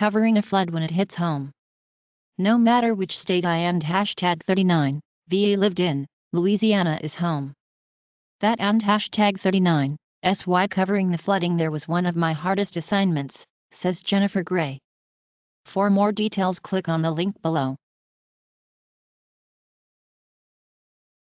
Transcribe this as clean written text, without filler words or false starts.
covering a flood when it hits home. No matter which state I am, hashtag 39, VA lived in, Louisiana is home. That and hashtag 39, SY covering the flooding there was one of my hardest assignments, says Jennifer Gray. For more details click on the link below.